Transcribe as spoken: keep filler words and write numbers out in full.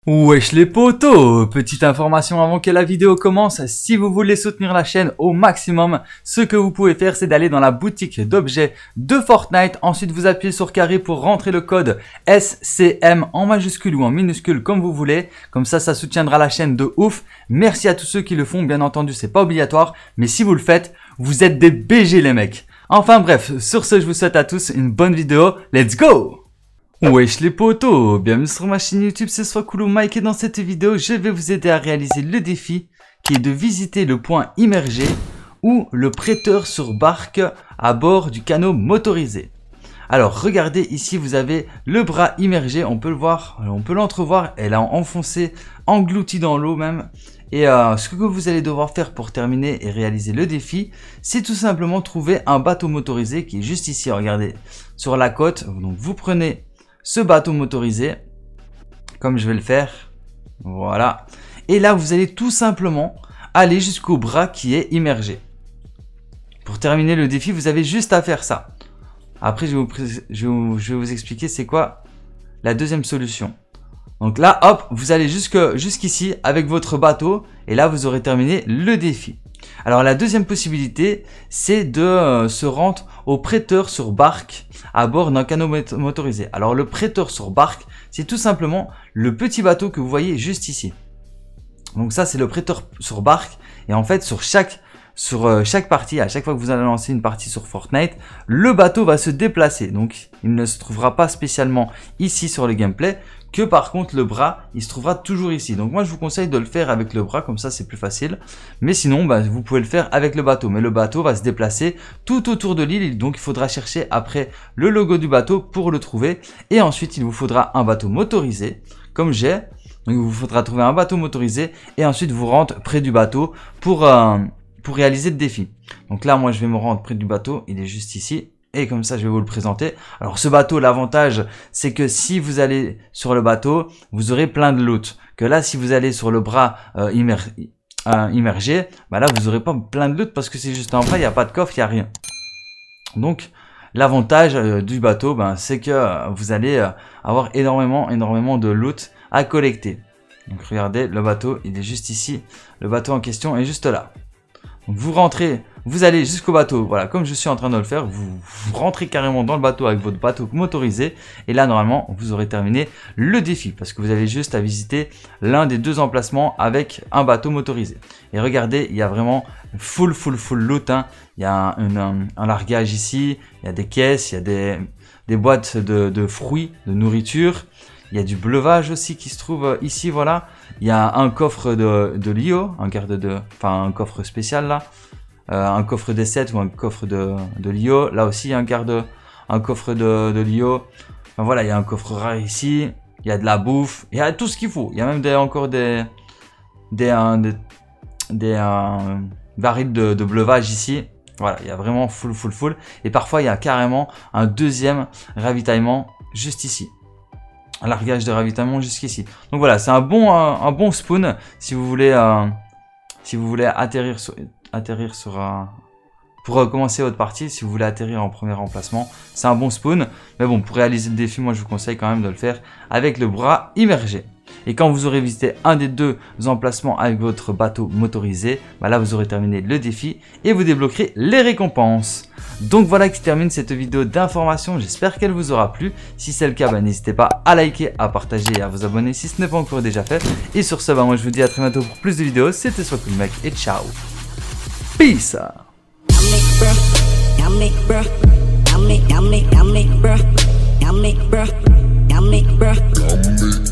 Wesh les potos, petite information avant que la vidéo commence, si vous voulez soutenir la chaîne au maximum, ce que vous pouvez faire c'est d'aller dans la boutique d'objets de Fortnite, ensuite vous appuyez sur carré pour rentrer le code S C M en majuscule ou en minuscule comme vous voulez, comme ça ça soutiendra la chaîne de ouf. Merci à tous ceux qui le font, bien entendu c'est pas obligatoire, mais si vous le faites, vous êtes des B G les mecs. Enfin bref, sur ce je vous souhaite à tous une bonne vidéo, let's go! Wesh les potos, bienvenue sur ma chaîne YouTube, c'est Swacoolo Mike et dans cette vidéo je vais vous aider à réaliser le défi qui est de visiter le point immergé ou le prêteur sur barque à bord du canot motorisé. Alors regardez ici vous avez le bras immergé, on peut le voir, on peut l'entrevoir, elle a enfoncé, englouti dans l'eau même. Et euh, ce que vous allez devoir faire pour terminer et réaliser le défi, c'est tout simplement trouver un bateau motorisé qui est juste ici, regardez, sur la côte. Donc vous prenez ce bateau motorisé, comme je vais le faire, voilà. Et là, vous allez tout simplement aller jusqu'au bras qui est immergé. Pour terminer le défi, vous avez juste à faire ça. Après, je vais vous, je vais vous, je vais vous expliquer c'est quoi la deuxième solution. Donc là, hop, vous allez jusque, jusqu'ici avec votre bateau et là, vous aurez terminé le défi. Alors la deuxième possibilité, c'est de euh, se rendre au prêteur sur barque à bord d'un canot motorisé. Alors le prêteur sur barque, c'est tout simplement le petit bateau que vous voyez juste ici. Donc ça, c'est le prêteur sur barque. Et en fait, sur chaque, sur euh, chaque partie, à chaque fois que vous allez lancer une partie sur Fortnite, le bateau va se déplacer. Donc il ne se trouvera pas spécialement ici sur le gameplay, que par contre le bras il se trouvera toujours ici. Donc moi je vous conseille de le faire avec le bras, comme ça c'est plus facile, mais sinon bah, vous pouvez le faire avec le bateau, mais le bateau va se déplacer tout autour de l'île, donc il faudra chercher après le logo du bateau pour le trouver, et ensuite il vous faudra un bateau motorisé comme j'ai. Donc il vous faudra trouver un bateau motorisé et ensuite vous rendre près du bateau pour, euh, pour réaliser le défi. Donc là moi je vais me rendre près du bateau, il est juste ici. Et comme ça, je vais vous le présenter. Alors, ce bateau, l'avantage, c'est que si vous allez sur le bateau, vous aurez plein de loot. Que là, si vous allez sur le bras euh, immer euh, immergé, bah là, vous aurez pas plein de loot parce que c'est juste un bras, il n'y a pas de coffre, il n'y a rien. Donc, l'avantage euh, du bateau, bah, c'est que euh, vous allez euh, avoir énormément, énormément de loot à collecter. Donc, regardez, le bateau, il est juste ici. Le bateau en question est juste là. Donc, vous rentrez, vous allez jusqu'au bateau, voilà, comme je suis en train de le faire, vous, vous rentrez carrément dans le bateau avec votre bateau motorisé, et là, normalement, vous aurez terminé le défi, parce que vous avez juste à visiter l'un des deux emplacements avec un bateau motorisé. Et regardez, il y a vraiment full, full, full loot, hein. Il y a un, un, un largage ici, il y a des caisses, il y a des, des boîtes de, de fruits, de nourriture, il y a du bleuvage aussi qui se trouve ici, voilà. Il y a un coffre de, de L I O, un garde de, enfin un coffre spécial là, euh, un coffre D sept ou un coffre de, de L I O. Là aussi un garde, un coffre de, de L I O. Enfin voilà, il y a un coffre rare ici. Il y a de la bouffe, il y a tout ce qu'il faut. Il y a même des, encore des, des, euh, des, des euh, barils de, de bleuvage ici. Voilà, il y a vraiment full, full, full. Et parfois il y a carrément un deuxième ravitaillement juste ici. Un largage de ravitaillement jusqu'ici. Donc voilà, c'est un bon un, un bon spawn si vous voulez euh, si vous voulez atterrir sur atterrir sur un pour recommencer votre partie, si vous voulez atterrir en premier emplacement, c'est un bon spawn. Mais bon, pour réaliser le défi, moi je vous conseille quand même de le faire avec le bras immergé. Et quand vous aurez visité un des deux emplacements avec votre bateau motorisé, bah là vous aurez terminé le défi et vous débloquerez les récompenses. Donc voilà qui termine cette vidéo d'information, j'espère qu'elle vous aura plu. Si c'est le cas, bah, n'hésitez pas à liker, à partager et à vous abonner si ce n'est pas encore déjà fait. Et sur ce, bah, moi je vous dis à très bientôt pour plus de vidéos, c'était Swacoolo Mike et ciao. Peace. Yummy, yummy, yummy, bruh. Yummy, bruh. Yummy, bruh.